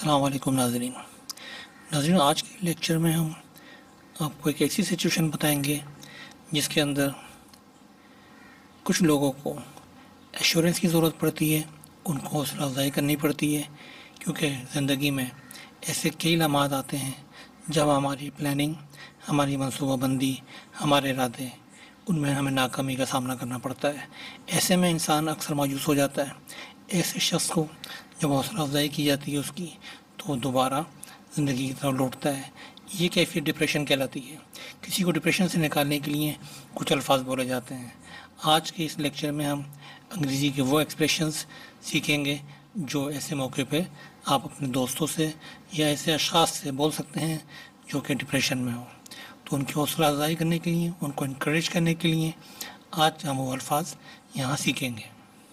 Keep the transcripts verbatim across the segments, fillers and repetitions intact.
अस्सलाम वालेकुम नाज़रीन। नाज़रीन आज के लेक्चर में हम आपको एक ऐसी सिचुएशन बताएंगे जिसके अंदर कुछ लोगों को एश्योरेंस की ज़रूरत पड़ती है, उनको हौसला अफजाई करनी पड़ती है, क्योंकि ज़िंदगी में ऐसे कई लम्हात आते हैं जब हमारी प्लानिंग, हमारी मनसूबाबंदी, हमारे इरादे, उनमें हमें नाकामी का सामना करना पड़ता है। ऐसे में इंसान अक्सर मायूस हो जाता है। ऐसे शख्स को जब हौसला अफजाई की जाती है उसकी, तो वो दोबारा ज़िंदगी की तरफ लौटता है। ये कैफियत डिप्रेशन कहलाती है। किसी को डिप्रेशन से निकालने के लिए कुछ अल्फाज बोले जाते हैं। आज के इस लेक्चर में हम अंग्रेज़ी के वो एक्सप्रेशंस सीखेंगे जो ऐसे मौके पे आप अपने दोस्तों से या ऐसे अशख़ास से बोल सकते हैं जो कि डिप्रेशन में हो। तो उनकी हौसला अफजाई करने के लिए, उनको इनकरेज करने के लिए आज हम वो अल्फाज यहाँ सीखेंगे।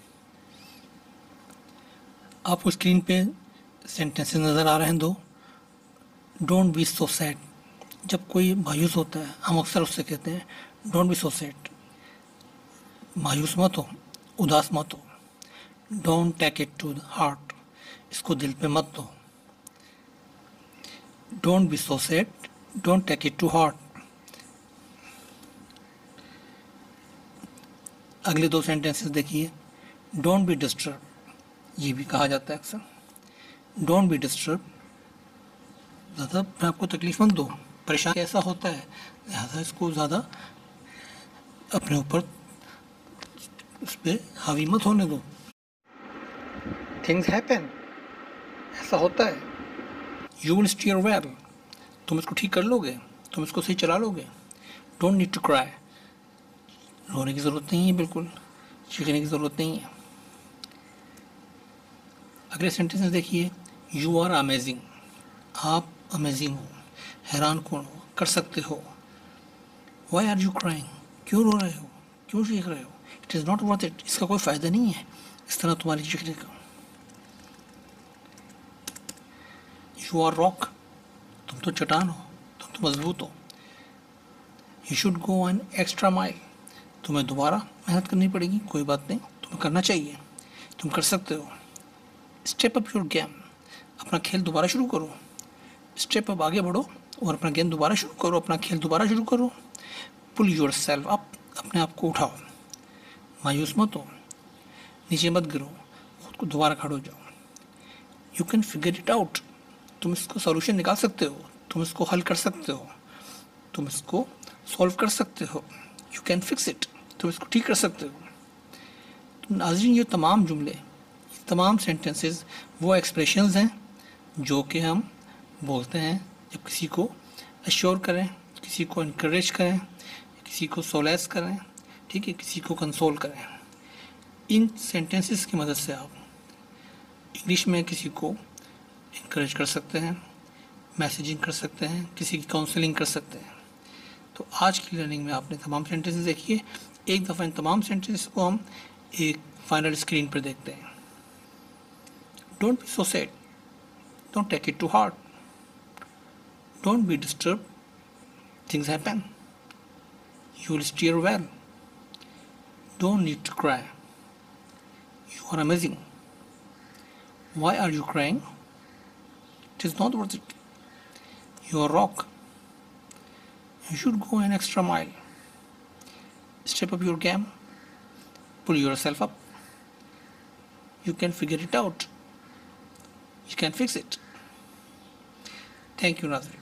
आपको स्क्रीन पे सेंटेंसेस नज़र आ रहे हैं दो। Don't be so sad. जब कोई मायूस होता है हम अक्सर उससे कहते हैं डोंट बी सो सैड, मायूस मत हो, उदास मत हो। Don't take it to the heart, इसको दिल पे मत दो। Don't be so sad, don't take it to heart. अगले दो सेंटेंसेस देखिए। डोंट बी डिस्टर्ब, ये भी कहा जाता है अक्सर। डोंट बी डिस्टर्ब, ज़्यादा अपने आपको तकलीफ मत दो, परेशान ऐसा होता है, लिहाजा इसको ज़्यादा अपने ऊपर उस पर हावी मत होने दो। थिंग्स हैपन, ऐसा होता है। यू विल स्टीयर वेल, तुम इसको ठीक कर लोगे, तुम इसको सही चला लोगे। डोंट नीड टू क्राई, रोने की ज़रूरत नहीं है, बिल्कुल चीखने की ज़रूरत नहीं है। अगले सेंटेंस देखिए। यू आर अमेजिंग, आप अमेजिंग हो, हैरान कौन हो, कर सकते हो। वाई आर यू क्राइंग, क्यों रो रहे हो, क्यों चीख रहे हो। It is not worth it, इसका कोई फ़ायदा नहीं है इस तरह तुम्हारी चीखने का। यू आर रॉक, तुम तो चट्टान हो, तुम तो मजबूत हो। You should go an extra mile, तुम्हें दोबारा मेहनत करनी पड़ेगी, कोई बात नहीं, तुम्हें करना चाहिए, तुम कर सकते हो। स्टेप अप योर गेम, अपना खेल दोबारा शुरू करो। स्टेप अप, आगे बढ़ो और अपना गेम दोबारा शुरू करो, अपना खेल दोबारा शुरू करो। पुल योर सेल्फ अप, अपने आप को उठाओ, मायूस मत हो, नीचे मत गिरो, खुद को दोबारा खड़े हो जाओ। You can figure it out, तुम इसको सोल्यूशन निकाल सकते हो, तुम इसको हल कर सकते हो, तुम इसको सॉल्व कर सकते हो। यू कैन फिक्स इट, तुम इसको ठीक कर सकते हो। तो नाज़रीन, ये तमाम जुमले, तमाम सेंटेंसेस वो एक्सप्रेशंस हैं जो कि हम बोलते हैं जब किसी को अश्योर करें, किसी को इनकरेज करें, किसी को सोलेस करें, ठीक है, किसी को कंसोल करें। इन सेंटेंसेस की मदद से आप इंग्लिश में किसी को इनकरेज कर सकते हैं, मैसेजिंग कर सकते हैं, किसी की काउंसलिंग कर सकते हैं। तो आज की लर्निंग में आपने तमाम सेंटेंसेस देखिए। एक दफ़ा इन तमाम सेंटेंसेस को हम एक फाइनल स्क्रीन पर देखते हैं। Don't be so sad. Don't take it too hard. Don't be disturbed. Things happen. You will steer well. Don't need to cry. You are amazing. Why are you crying? It is not worth it. You are a rock. You should go an extra mile. Step up your game. Pull yourself up. You can figure it out. You can fix it. Thank you, Nazri.